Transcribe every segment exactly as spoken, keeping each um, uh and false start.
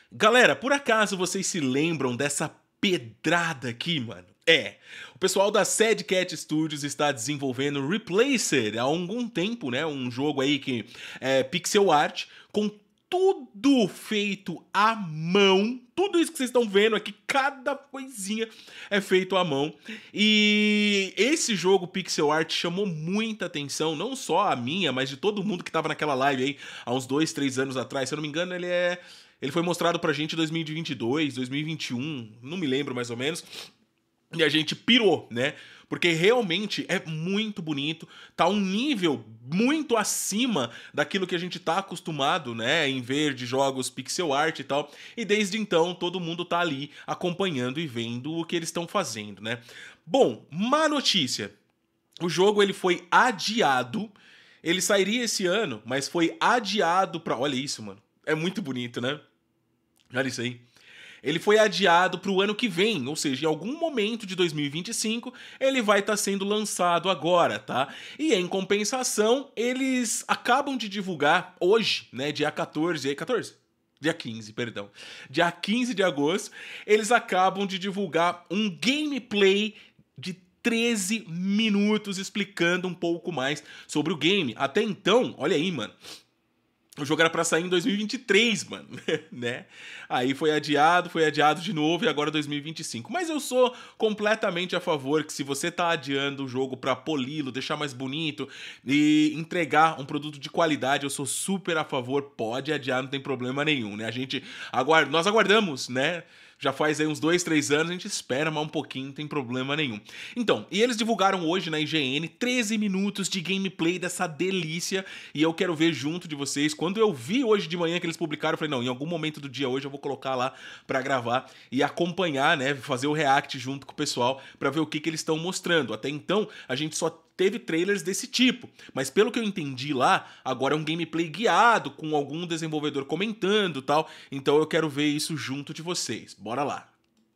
Galera, por acaso vocês se lembram dessa pedrada aqui, mano? É, o pessoal da Sad Cat Studios está desenvolvendo Replacer há algum tempo, né? Um jogo aí que é pixel art com tudo feito à mão. Tudo isso que vocês estão vendo aqui, cada coisinha é feito à mão. E esse jogo pixel art chamou muita atenção, não só a minha, mas de todo mundo que tava naquela live aí há uns dois, três anos atrás. Se eu não me engano, ele é... Ele foi mostrado pra gente em dois mil e vinte e dois, dois mil e vinte e um, não me lembro mais ou menos. E a gente pirou, né? Porque realmente é muito bonito, tá um nível muito acima daquilo que a gente tá acostumado, né, em ver de jogos pixel art e tal. E desde então todo mundo tá ali acompanhando e vendo o que eles estão fazendo, né? Bom, má notícia. O jogo ele foi adiado. Ele sairia esse ano, mas foi adiado pra... Olha isso, mano. É muito bonito, né? Olha isso aí. Ele foi adiado para o ano que vem, ou seja, em algum momento de dois mil e vinte e cinco ele vai estar tá sendo lançado agora, tá? E em compensação, eles acabam de divulgar hoje, né, dia quatorze, quatorze? Dia quinze, perdão. Dia quinze de agosto, eles acabam de divulgar um gameplay de treze minutos explicando um pouco mais sobre o game. Até então, olha aí, mano. O jogo era pra sair em dois mil e vinte e três, mano, né? Aí foi adiado, foi adiado de novo e agora dois mil e vinte e cinco. Mas eu sou completamente a favor que se você tá adiando o jogo pra poli-lo, deixar mais bonito e entregar um produto de qualidade, eu sou super a favor, pode adiar, não tem problema nenhum, né? A gente aguarda, nós aguardamos, né? Já faz aí uns dois, três anos, a gente espera mais um pouquinho, não tem problema nenhum. Então, e eles divulgaram hoje na I G N treze minutos de gameplay dessa delícia, e eu quero ver junto de vocês. Quando eu vi hoje de manhã que eles publicaram, eu falei, não, em algum momento do dia hoje eu vou colocar lá pra gravar e acompanhar, né, fazer o react junto com o pessoal pra ver o que que eles estão mostrando. Até então, a gente só teve trailers desse tipo, mas pelo que eu entendi lá, agora é um gameplay guiado, com algum desenvolvedor comentando e tal, então eu quero ver isso junto de vocês. Bora lá.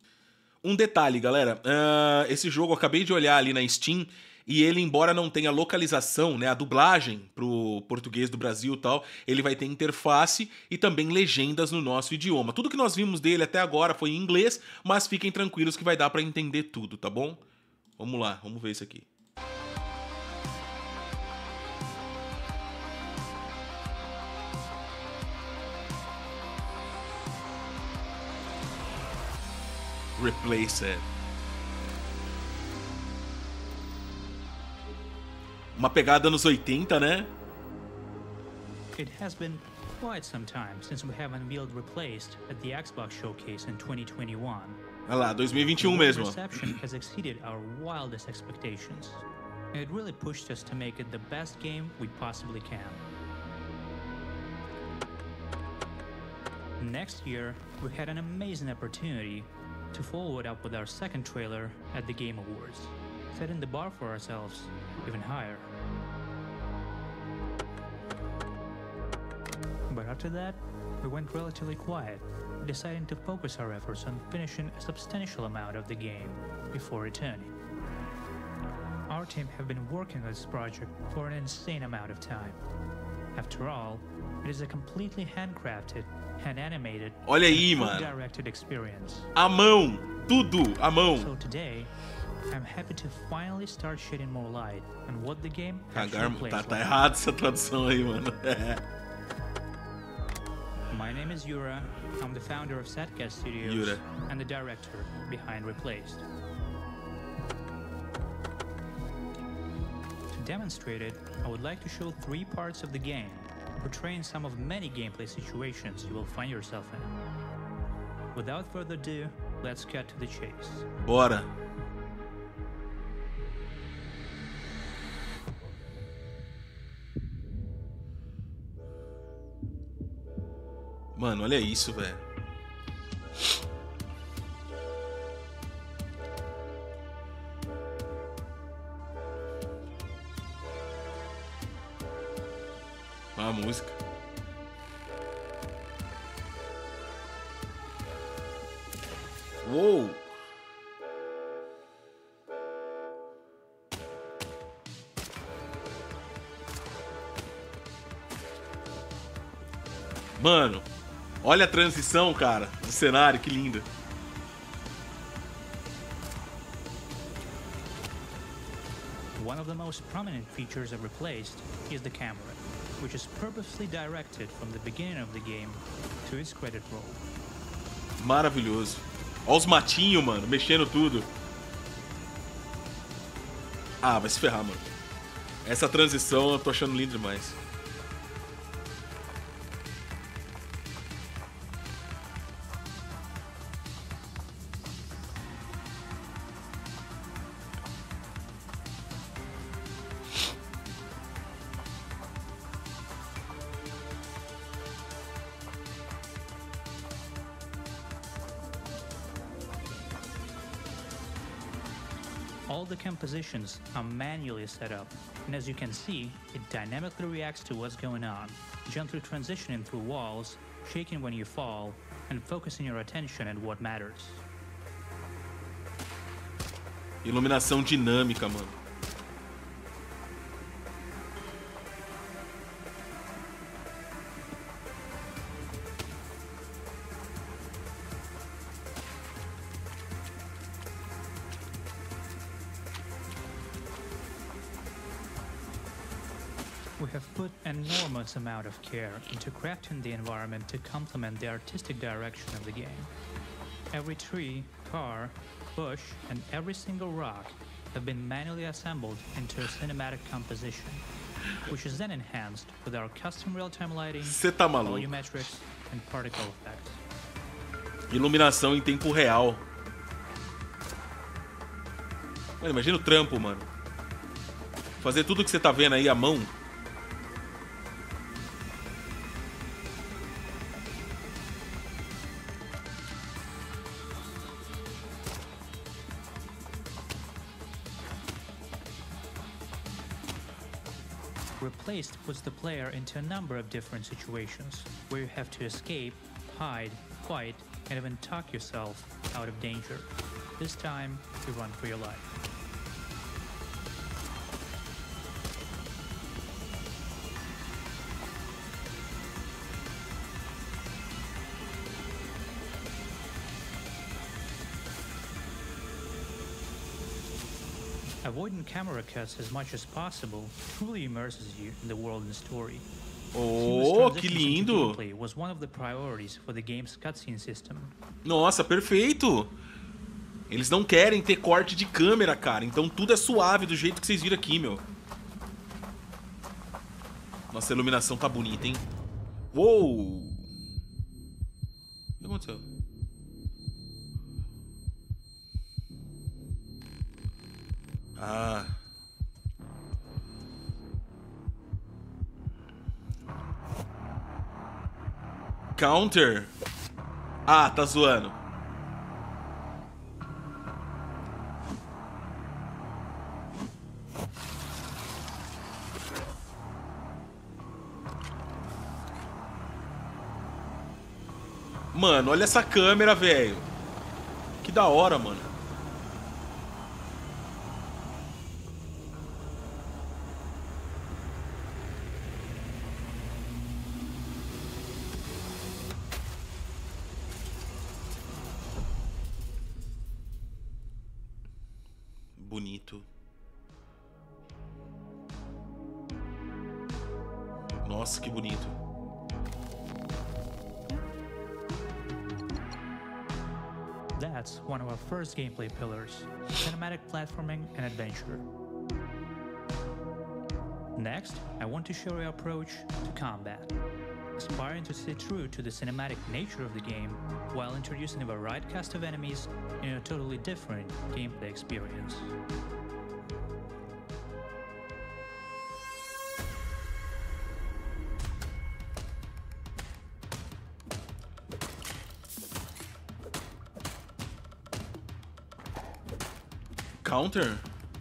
Um detalhe, galera, uh, esse jogo eu acabei de olhar ali na Steam, e ele, embora não tenha localização, né, a dublagem pro português do Brasil e tal, ele vai ter interface e também legendas no nosso idioma. Tudo que nós vimos dele até agora foi em inglês, mas fiquem tranquilos que vai dar pra entender tudo, tá bom? Vamos lá, vamos ver isso aqui. Replacer. Uma pegada nos oitenta, né? It has been quite some time since we have unveiled Replaced at the Xbox Showcase in twenty twenty-one. Olha lá, dois mil e vinte e um mesmo. The reception has exceeded our wildest expectations. It really pushed us to make it the best game we possibly can. Next year, we had an amazing opportunity to follow it up with our second trailer at the Game Awards, setting the bar for ourselves even higher. But after that, we went relatively quiet, deciding to focus our efforts on finishing a substantial amount of the game before returning. Our team have been working on this project for an insane amount of time. After all, it is a completely handcrafted, hand-animated, Olha aí, mano. directed experience. A mão, tudo, a mão. So today, I'm happy to finally start shedding more light on what the game Cagar, actually plays tá, tá like. errado essa tradução aí, mano. My name is Yura. I'm the founder of Sad Cat Studios Yura. and the director behind Replaced. To demonstrate it, I would like to show three parts of the game, portraying some of many gameplay situations you will find yourself in. Without further ado, let's cut to the chase. Bora. Mano, olha isso, velho. Olha a música. Uou! Mano, Olha a transição, cara, do cenário, que linda. One of the most prominent features of Replaced is the camera, which is purposely directed from the beginning of the game to its credit roll. Maravilhoso. Olha os matinhos, mano, mexendo tudo. Ah, vai se ferrar, mano. Essa transição eu tô achando linda demais. All the compositions are manually set up, and as you can see, it dynamically reacts to what's going on, gently transitioning through walls, shaking when you fall, and focusing your attention on what matters. Iluminação dinâmica, mano. We have put an enormous amount of care into crafting the environment to complement the artistic direction of the game. Every tree, car, bush, and every single rock have been manually assembled into a cinematic composition, which is then enhanced with our custom real-time lighting, Cê tá maluco. volumetrics, and particle effects. Iluminação em tempo real. Mano, imagina o trampo, mano. Fazer tudo que você tá vendo aí à mão. Replaced puts the player into a number of different situations, where you have to escape, hide, fight, and even talk yourself out of danger. This time, you run for your life. Avoiding camera cuts as much as possible truly immerses you in the world and story. Oh, que lindo! Was one of the priorities for the game's cutscene system. Nossa, perfeito! Eles não querem ter corte de câmera, cara. Então tudo é suave do jeito que vocês viram aqui, meu. Nossa, a iluminação tá bonita, hein? Uou! O que aconteceu? Ah. Counter? Ah, tá zoando. Mano, olha essa câmera, velho. Que da hora, mano. Bonito. Nossa, que bonito. That's one of our first gameplay pillars, cinematic platforming and adventure. Next, I want to show you our approach to combat, aspiring to stay true to the cinematic nature of the game while introducing a varied cast of enemies in a totally different gameplay experience. Counter?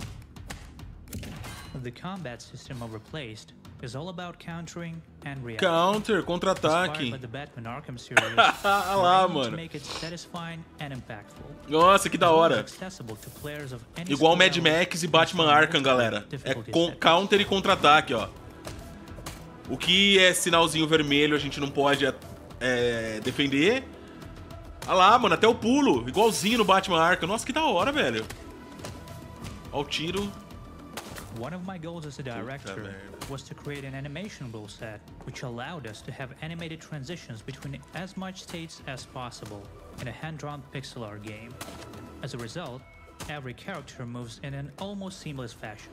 The combat system of Replaced is all about countering and reacting. Counter, contra-ataque. Inspired by the Batman Arkham series, Ah lá, to mano. make it satisfying and impactful. Nossa, que da hora. Accessible to players of any Igual Mad skill Max e level Batman and Arkham, galera. É difficulty com settings. counter e contra-ataque, ó. O que é sinalzinho vermelho a gente não pode é, defender. Olha lá, mano, até o pulo. Igualzinho no Batman Arkham. Nossa, que da hora, velho. Olha o tiro. One of my goals as a director was to create an animation rule set which allowed us to have animated transitions between as much states as possible in a hand-drawn pixel art game. As a result, every character moves in an almost seamless fashion.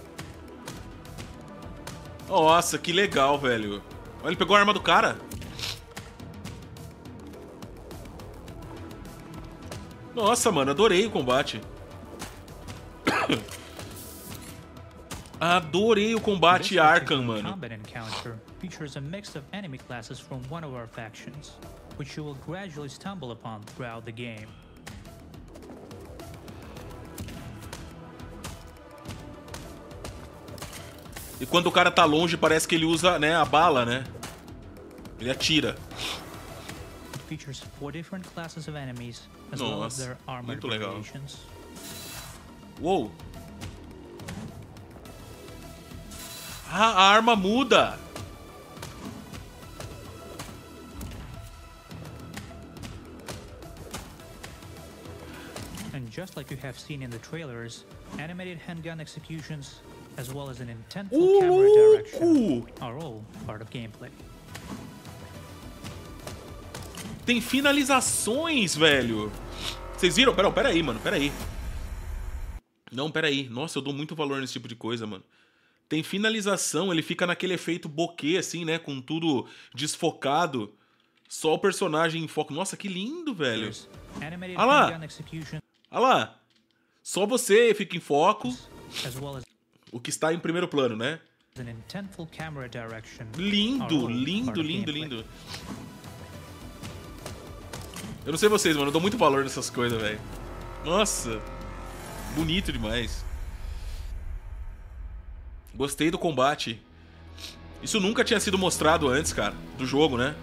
Nossa, que legal, velho. Olha, ele pegou a arma do cara. Nossa, mano, adorei o combate. Adorei o combate Arkham, mano. Combat encounter features a mix of enemy classes from one of our factions, which you will gradually stumble upon throughout the game. E quando o cara tá longe, parece que ele usa, né, a bala, né? Ele atira. It features four different classes of enemies, as well as their armored variations. Uou! Ah, a arma muda! And just like you have seen in the trailers, animated handgun executions, as well as an intentful uh, camera direction, uh. are all part of gameplay. Tem finalizações, velho! Vocês viram? Pera, pera aí, mano, pera aí. Não, pera aí. Nossa, eu dou muito valor nesse tipo de coisa, mano. Tem finalização, ele fica naquele efeito bokeh, assim, né? Com tudo desfocado. Só o personagem em foco. Nossa, que lindo, velho. Olha lá. Olha lá. Só você fica em foco. O que está em primeiro plano, né? Lindo, lindo, lindo, lindo. Eu não sei vocês, mano. Eu dou muito valor nessas coisas, velho. Nossa. Bonito demais. Gostei do combate. Isso nunca tinha sido mostrado antes, cara, do jogo, né?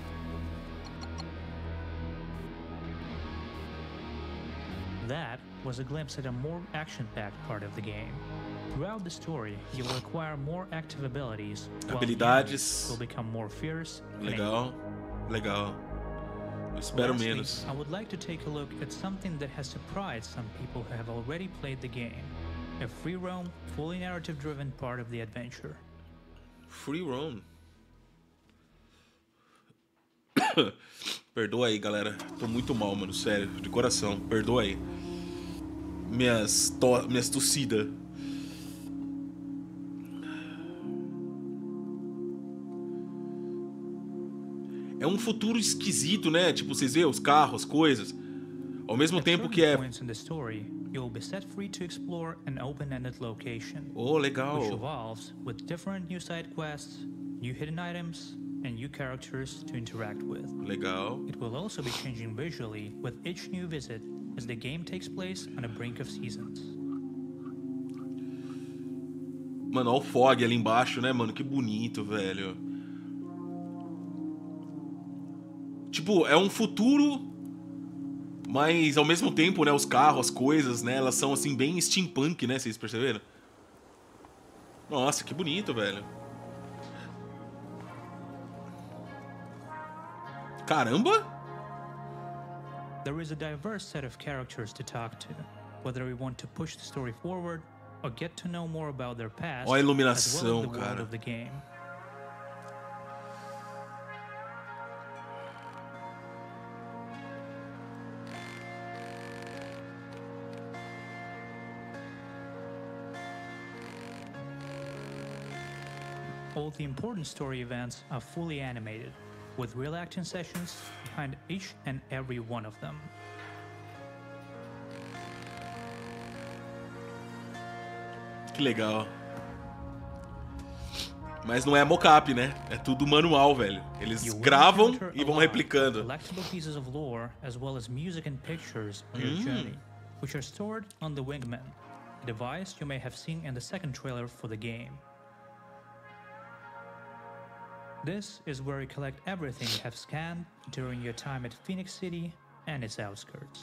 That was a glimpse at a more action-packed part of the game. Throughout the story, you will acquire more active abilities. Habilidades. Will become more fierce. Legal, legal. Eu espero Lastly, menos. I would like to take a look at something that has surprised some people who have already played the game. A free roam, fully narrative-driven part of the adventure. Free roam. Perdoa aí, galera. Tô muito mal, mano. Sério, de coração. Perdoa aí. Minhas, to... Minhas tossidas. É um futuro esquisito, né? Tipo, vocês vê os carros, as coisas. Ao mesmo tempo que é... You'll be set free to explore an open-ended location. Oh, legal. Which evolves with different new side quests, new hidden items, and new characters to interact with. Legal. It will also be changing visually with each new visit as the game takes place on the brink of seasons. Mano, olha o fog ali embaixo, né, mano? Que bonito, velho. Tipo, é um futuro... Mas, ao mesmo tempo, né, os carros, as coisas, né, elas são, assim, bem steampunk, né, vocês perceberam? Nossa, que bonito, velho. Caramba! There is a diverse set of characters to talk to, whether we want to push the story forward or get to know more about their past, olha a iluminação, as well as the cara. world of the game. All the important story events are fully animated, with real action sessions behind each and every one of them. Que legal. Mas não é mocap, né? É tudo manual, velho. Eles gravam e vão replicando. Collectible pieces of lore, as well as music and pictures on your journey, which are stored on the Wingman, a device you may have seen in the second trailer for the game. This is where you collect everything you have scanned during your time at Phoenix City and its outskirts.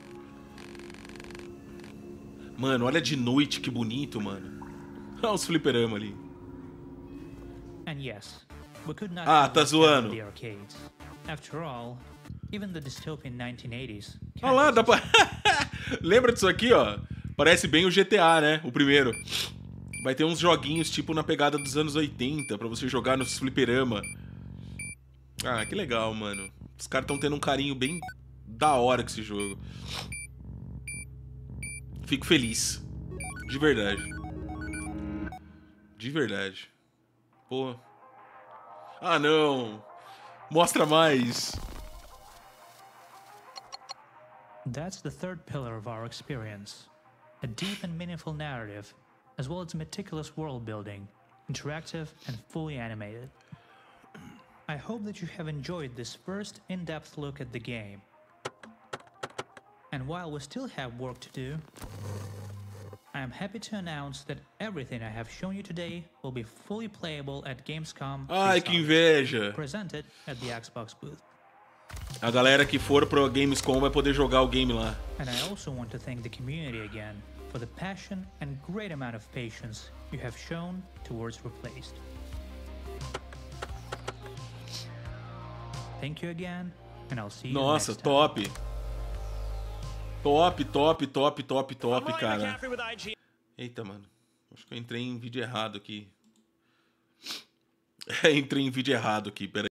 Mano, olha de noite que bonito, mano. Olha os fliperama ali. And yes, we could not ah, tá zoando. The arcades. After all, even the dystopian nineteen eighties. Olha lá, dá pra... Lembra disso aqui, ó? Parece bem o G T A, né? O primeiro. Vai ter uns joguinhos tipo na pegada dos anos oitenta pra você jogar nos fliperama. Ah, que legal, mano. Os caras estão tendo um carinho bem da hora com esse jogo. Fico feliz. De verdade. De verdade. Pô. Ah, não. Mostra mais. That's the third pillar of our experience. A deep and meaningful narrative, as well as meticulous world building, interactive and fully animated. I hope that you have enjoyed this first in-depth look at the game. And while we still have work to do, I am happy to announce that everything I have shown you today will be fully playable at Gamescom Ai, que inveja! Presented at the Xbox booth. A galera que for pro Gamescom vai poder jogar o game lá. And I also want to thank the community again for the passion and great amount of patience you have shown towards Replaced. Thank you again, and I'll see you Nossa, next time. top. Top, top, top, top, top, cara. Eita, mano. Acho que eu entrei em vídeo errado aqui. Entrei em vídeo errado aqui, peraí.